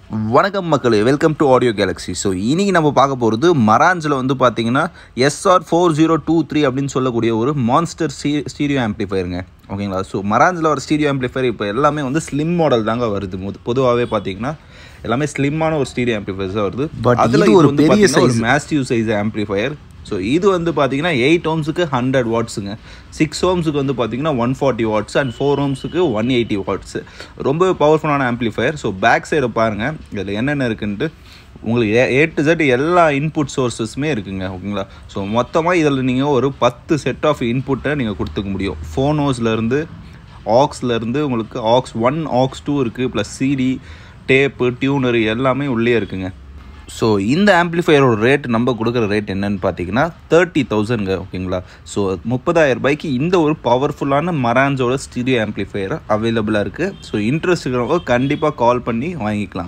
வணக்கம் மக்களே, welcome to Audio Galaxy. So இன்றைக்கி நம்ம பார்க்க போகிறது மரான்ஸில் வந்து பார்த்தீங்கன்னா SR4023 அப்படின்னு சொல்லக்கூடிய ஒரு மான்ஸ்டர் ஸ்டீரியோ ஆம்ப்ளிஃபயருங்க. ஓகேங்களா? ஸோ மரான்ஸில் ஒரு ஸ்டீரியோ ஆம்ப்ளிஃபயர் இப்போ எல்லாமே வந்து ஸ்லிம் மாடல் தாங்க வருது. பொதுவாகவே பார்த்தீங்கன்னா எல்லாமே ஸ்லிம்மான ஒரு ஸ்டீரியோ ஆம்ப்ளிஃபயர்ஸ் தான் வருது. பட் அதில் ஒரு பெரிய ஒரு மேசிவ் சைஸ் ஆம்ப்ளிஃபயர். ஸோ இது வந்து பார்த்தீங்கன்னா 8 ohmஸுக்கு 100 வாட்ஸுங்க, 6 ohmஸுக்கு வந்து பார்த்தீங்கன்னா 140 வாட்ஸ் அண்ட் 4 ohmஸுக்கு 180 வாட்ஸு. ரொம்ப பவர்ஃபுல்லான ஆம்ப்ளிஃபயர். ஸோ பேக் சைடை பாருங்கள், இதில் என்னென்ன இருக்குன்ட்டு உங்களுக்கு A to Z எல்லா இன்புட் சோர்ஸஸுமே இருக்குங்க. ஓகேங்களா? ஸோ மொத்தமாக இதில் நீங்கள் ஒரு 10 செட் ஆஃப் இன்புட்டை நீங்கள் கொடுத்துக்க முடியும். ஃபோனோஸ்லேருந்து ஆக்ஸ்லேருந்து உங்களுக்கு AUX 1 AUX 2 இருக்குது, ப்ளஸ் CD டேப்பு டியூனரு எல்லாமே உள்ளே இருக்குங்க. ஸோ இந்த ஆம்ப்ளிஃபயரோட ரேட் நம்ம கொடுக்குற ரேட் என்னன்னு பார்த்தீங்கன்னா 30,000ங்க. ஓகேங்களா? ஸோ 30,000 ரூபாய்க்கு இந்த ஒரு பவர்ஃபுல்லான மரான்ஸோட ஸ்டீரியோ ஆம்ப்ளிஃபயர் அவைலபிளாக இருக்குது. ஸோ இன்ட்ரெஸ்ட் இருக்கிறவங்க கண்டிப்பாக கால் பண்ணி வாங்கிக்கலாம்.